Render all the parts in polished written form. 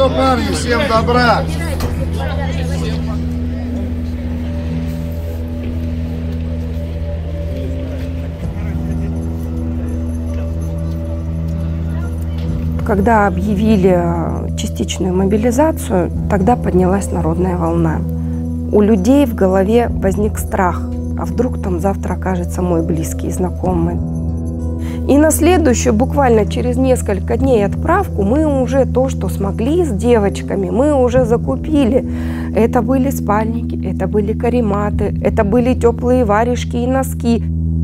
что, парни, всем добра. Когда объявили частичную мобилизацию, тогда поднялась народная волна. У людей в голове возник страх, а вдруг там завтра окажется мой близкий и знакомый. И на следующую, буквально через несколько дней отправку, мы уже то, что смогли с девочками, мы уже закупили. Это были спальники, это были карематы, это были теплые варежки и носки.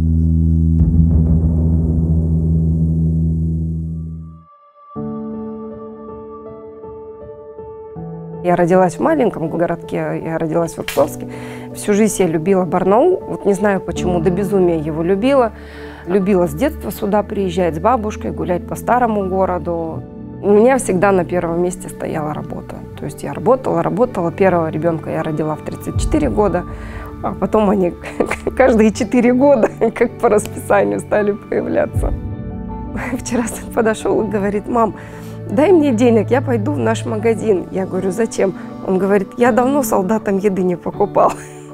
Я родилась в маленьком городке, я родилась в Иркутске. Всю жизнь я любила Барнаул. Вот не знаю почему, до безумия его любила. Любила с детства сюда приезжать с бабушкой, гулять по старому городу. У меня всегда на первом месте стояла работа. То есть я работала. Первого ребенка я родила в 34 года, а потом они каждые 4 года, как по расписанию, стали появляться. Вчера сын подошел и говорит: мам, дай мне денег, я пойду в наш магазин. Я говорю: зачем? Он говорит: я давно солдатам еды не покупал.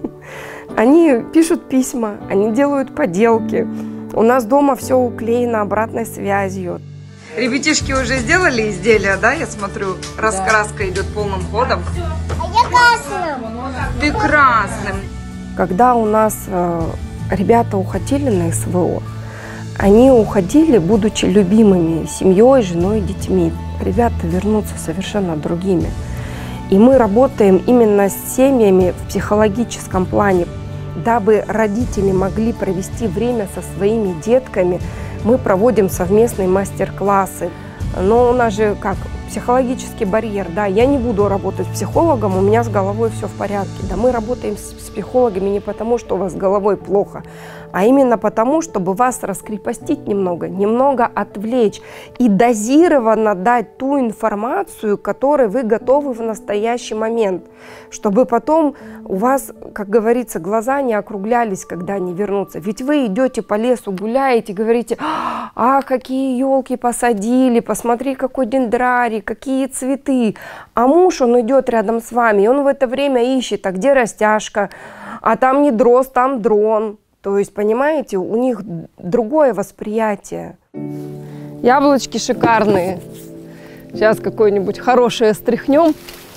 Они пишут письма, они делают поделки. У нас дома все уклеено обратной связью. Ребятишки уже сделали изделия, да, я смотрю? Раскраска идет полным ходом. А я красным. Ты красным. Когда у нас ребята уходили на СВО, они уходили, будучи любимыми семьей, женой, детьми. Ребята вернутся совершенно другими. И мы работаем именно с семьями в психологическом плане. Дабы родители могли провести время со своими детками, мы проводим совместные мастер-классы. Но у нас же как психологический барьер, да, я не буду работать психологом, у меня с головой все в порядке. Да, мы работаем с психологами не потому, что у вас с головой плохо, а именно потому, чтобы вас раскрепостить немного отвлечь и дозированно дать ту информацию, которой вы готовы в настоящий момент, чтобы потом у вас, как говорится, глаза не округлялись, когда они вернутся. Ведь вы идете по лесу, гуляете, говорите: а какие елки посадили, посмотри, какой дендрарий, какие цветы. А муж, он идет рядом с вами, и он в это время ищет: а где растяжка, а там не дрозд, там дрон. То есть, понимаете, у них другое восприятие. Яблочки шикарные. Сейчас какое-нибудь хорошее стряхнем.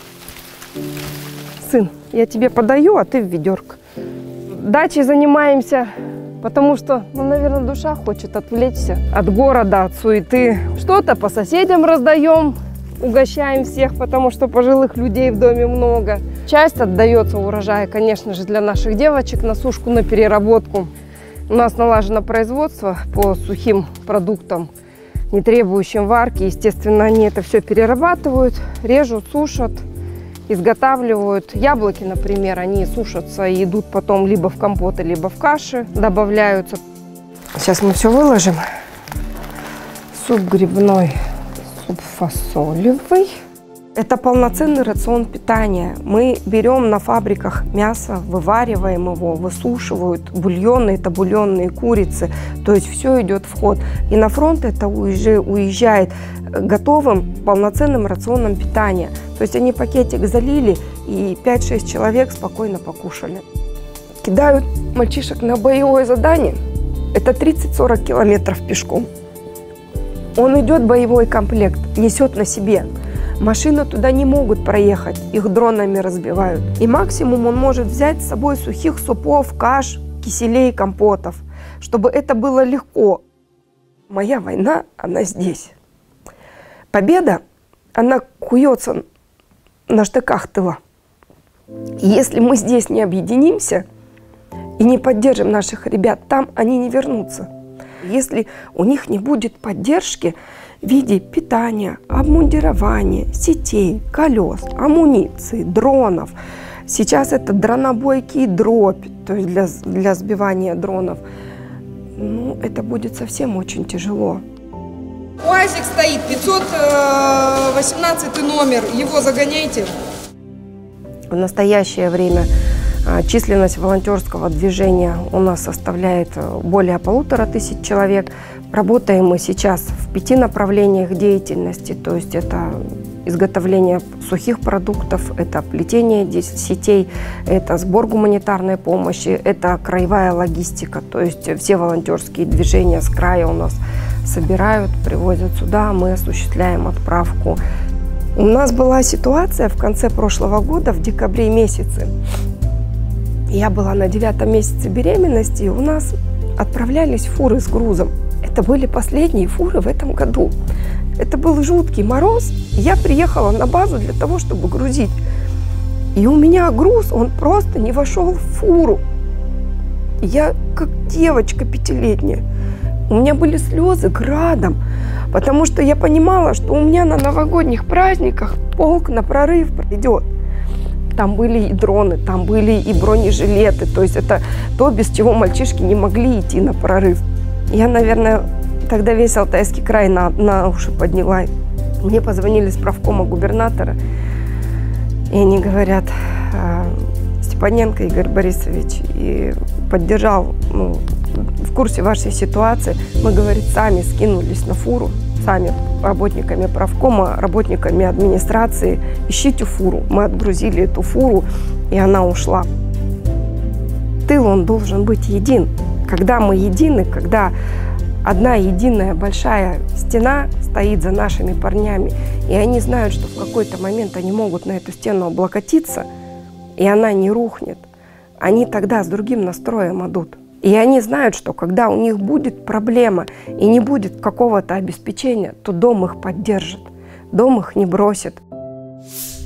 Сын, я тебе подаю, а ты в ведерко. Дачей занимаемся, потому что, наверное, душа хочет отвлечься от города, от суеты. Что-то по соседям раздаем, угощаем всех, потому что пожилых людей в доме много. Часть отдается урожая, конечно же, для наших девочек на сушку, на переработку. У нас налажено производство по сухим продуктам, не требующим варки. Естественно, они это все перерабатывают, режут, сушат, изготавливают. Яблоки, например, они сушатся и идут потом либо в компоты, либо в каши добавляются. Сейчас мы все выложим. Суп грибной, суп фасолевый. Это полноценный рацион питания. Мы берем на фабриках мясо, вывариваем его, высушивают бульоны, это бульонные курицы. То есть все идет в ход. И на фронт это уже уезжает готовым полноценным рационом питания. То есть они пакетик залили, и 5-6 человек спокойно покушали. Кидают мальчишек на боевое задание. Это 30-40 километров пешком. Он идет, боевой комплект, несет на себе. Машины туда не могут проехать, их дронами разбивают. И максимум он может взять с собой сухих супов, каш, киселей, компотов, чтобы это было легко. Моя война, она здесь. Победа, она куется на штыках тыла. И если мы здесь не объединимся и не поддержим наших ребят, там они не вернутся. Если у них не будет поддержки в виде питания, обмундирования, сетей, колес, амуниции, дронов. Сейчас это дронобойки и дробь, то есть для сбивания дронов. Ну, это будет совсем очень тяжело. УАЗик стоит, 518 номер, его загоняйте. В настоящее время численность волонтерского движения у нас составляет более 1500 человек. Работаем мы сейчас в 5 направлениях деятельности, то есть это изготовление сухих продуктов, это плетение сетей, это сбор гуманитарной помощи, это краевая логистика. То есть все волонтерские движения с края у нас собирают, привозят сюда, мы осуществляем отправку. У нас была ситуация в конце прошлого года, в декабре месяце. Я была на 9-м месяце беременности, и у нас отправлялись фуры с грузом. Это были последние фуры в этом году. Это был жуткий мороз. Я приехала на базу для того, чтобы грузить. И у меня груз, он просто не вошел в фуру. Я как девочка 5-летняя. У меня были слезы градом, потому что я понимала, что у меня на новогодних праздниках полк на прорыв пройдет. Там были и дроны, там были и бронежилеты. То есть это то, без чего мальчишки не могли идти на прорыв. Я, наверное, тогда весь Алтайский край на уши подняла. Мне позвонили с правкома губернатора, и они говорят: Степаненко Игорь Борисович и поддержал, в курсе вашей ситуации. Мы, говорит, сами скинулись на фуру, сами работниками правкома, работниками администрации. Ищите фуру. Мы отгрузили эту фуру, и она ушла. Тыл, он должен быть един. Когда мы едины, когда одна единая большая стена стоит за нашими парнями, и они знают, что в какой-то момент они могут на эту стену облокотиться, и она не рухнет, они тогда с другим настроем идут. И они знают, что когда у них будет проблема и не будет какого-то обеспечения, то дом их поддержит, дом их не бросит.